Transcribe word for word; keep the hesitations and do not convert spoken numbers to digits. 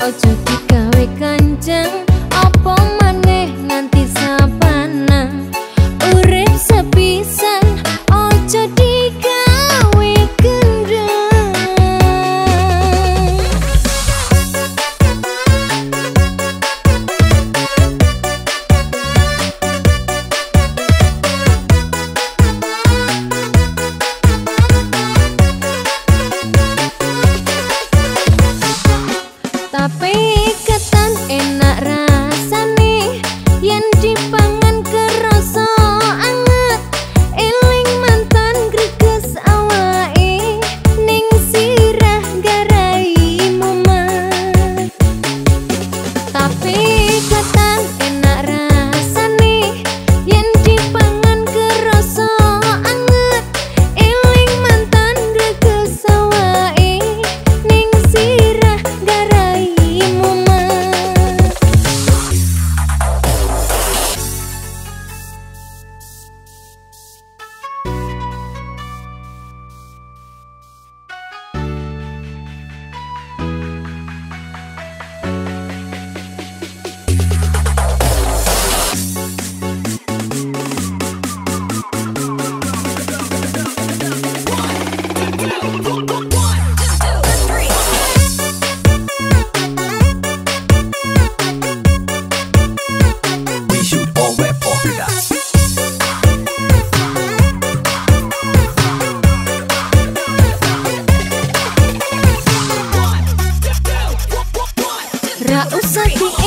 Ojo digawe kanjeng, apa maneh nganti sapana. Urip sepisan, ojo digawe gendeng. Tapi ketan enak rasane yen dipangan kerasa anget. Eling mantan greges awake ning sirah garai mumet. Tapi ketan enak rasane yen dipangan kerasa anget. Eling mantan greges awake ning sirah garai mumet. We shoot all web Paprikas. Ra usah di